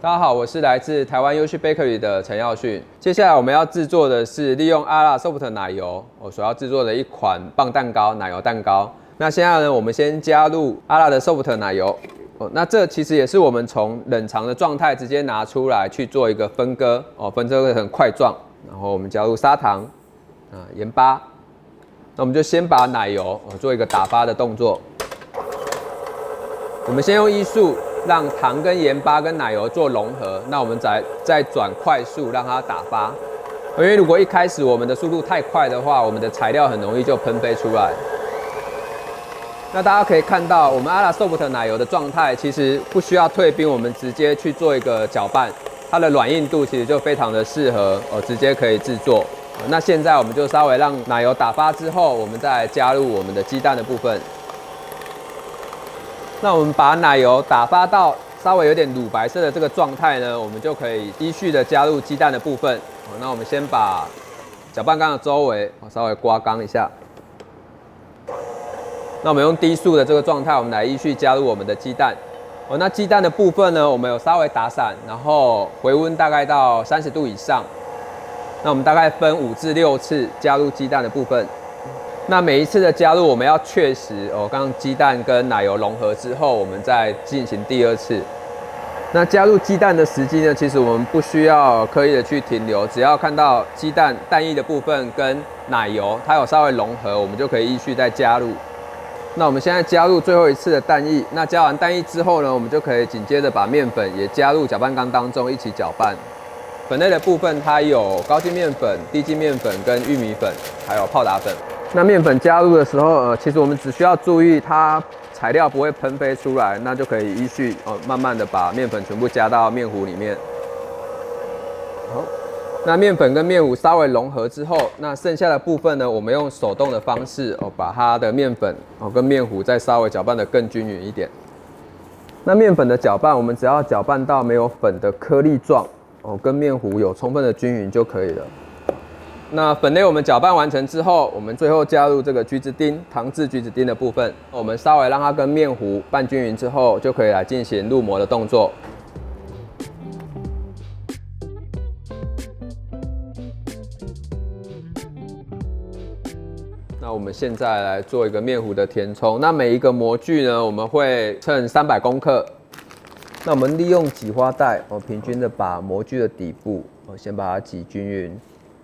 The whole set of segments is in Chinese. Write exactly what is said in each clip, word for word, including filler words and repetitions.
大家好，我是来自台湾 Yoshi Bakery 的陈耀训。接下来我们要制作的是利用阿拉 Soft 奶油我所要制作的一款棒蛋糕，奶油蛋糕。那现在呢，我们先加入阿拉的 Soft 奶油。哦，那这其实也是我们从冷藏的状态直接拿出来去做一个分割哦，分割成块状。然后我们加入砂糖啊、盐巴。那我们就先把奶油哦做一个打发的动作。我们先用医术让糖跟盐巴跟奶油做融合，那我们再再转快速让它打发。因为如果一开始我们的速度太快的话，我们的材料很容易就喷飞出来。那大家可以看到，我们阿拉 Soft 奶油的状态其实不需要退冰，我们直接去做一个搅拌，它的软硬度其实就非常的适合哦，直接可以制作。那现在我们就稍微让奶油打发之后，我们再加入我们的鸡蛋的部分。那我们把奶油打发到稍微有点乳白色的这个状态呢，我们就可以依序的加入鸡蛋的部分。那我们先把搅拌缸的周围稍微刮缸一下。那我们用低速的这个状态，我们来依序加入我们的鸡蛋。哦，那鸡蛋的部分呢，我们有稍微打散，然后回温大概到三十度以上。那我们大概分五至六次加入鸡蛋的部分。那每一次的加入，我们要确实哦，刚刚鸡蛋跟奶油融合之后，我们再进行第二次。那加入鸡蛋的时机呢，其实我们不需要刻意的去停留，只要看到鸡蛋蛋液的部分跟奶油它有稍微融合，我们就可以依序再加入。那我们现在加入最后一次的蛋液，那加完蛋液之后呢，我们就可以紧接着把面粉也加入搅拌缸当中一起搅拌。粉类的部分它有高筋面粉、低筋面粉跟玉米粉，还有泡打粉。那面粉加入的时候，呃，其实我们只需要注意它材料不会喷飞出来，那就可以依序哦，慢慢的把面粉全部加到面糊里面。好，那面粉跟面糊稍微融合之后，那剩下的部分呢，我们用手动的方式哦，把它的面粉哦跟面糊再稍微搅拌得更均匀一点。那面粉的搅拌，我们只要搅拌到没有粉的颗粒状哦，跟面糊有充分的均匀就可以了。那粉类我们搅拌完成之后，我们最后加入这个橘子丁，糖制橘子丁的部分，我们稍微让它跟面糊拌均匀之后，就可以来进行入模的动作。那我们现在来做一个面糊的填充。那每一个模具呢，我们会称三百公克。那我们利用挤花袋，哦，平均的把模具的底部，哦，先把它挤均匀。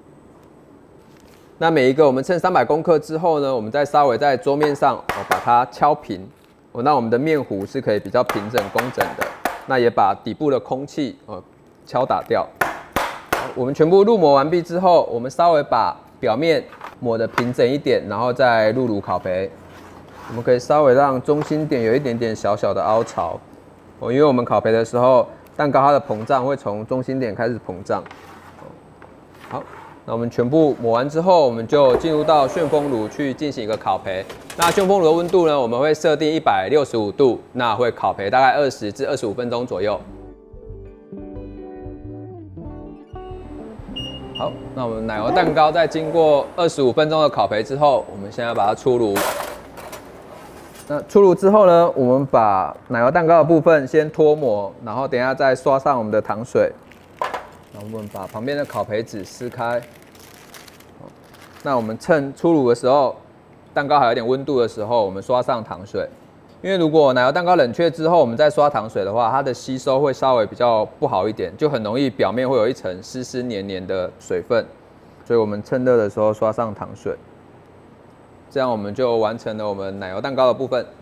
那每一个我们称三百公克之后呢，我们再稍微在桌面上哦把它敲平，哦，那我们的面糊是可以比较平整工整的。那也把底部的空气哦敲打掉。我们全部入模完毕之后，我们稍微把表面抹得平整一点，然后再入炉烤焙。我们可以稍微让中心点有一点点小小的凹槽，哦，因为我们烤焙的时候，蛋糕它的膨胀会从中心点开始膨胀。好。那我们全部抹完之后，我们就进入到旋风炉去进行一个烤焙。那旋风炉的温度呢，我们会设定一百六十五度，那会烤焙大概二十至二十五分钟左右。好，那我们奶油蛋糕在经过二十五分钟的烤焙之后，我们现在把它出炉。那出炉之后呢，我们把奶油蛋糕的部分先脱模，然后等一下再刷上我们的糖水。那我们把旁边的烤焙纸撕开。那我们趁出炉的时候，蛋糕还有点温度的时候，我们刷上糖水。因为如果奶油蛋糕冷却之后，我们再刷糖水的话，它的吸收会稍微比较不好一点，就很容易表面会有一层湿湿黏黏的水分。所以我们趁热的时候刷上糖水，这样我们就完成了我们奶油蛋糕的部分。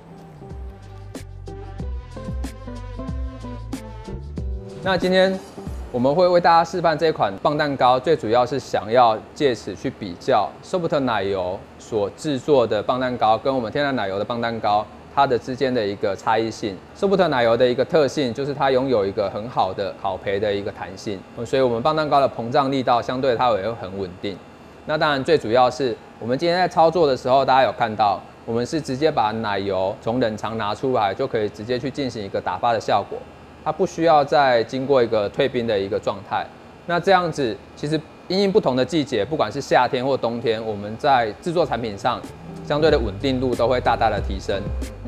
那今天我们会为大家示范这款棒蛋糕，最主要是想要借此去比较 Soft 奶油所制作的棒蛋糕跟我们天然奶油的棒蛋糕它的之间的一个差异性。Soft 奶油的一个特性就是它拥有一个很好的烤焙的一个弹性，所以我们棒蛋糕的膨胀力道相对它也会很稳定。那当然最主要是我们今天在操作的时候，大家有看到，我们是直接把奶油从冷藏拿出来，就可以直接去进行一个打发的效果。它不需要再经过一个退冰的一个状态。那这样子，其实因应不同的季节，不管是夏天或冬天，我们在制作产品上相对的稳定度都会大大的提升。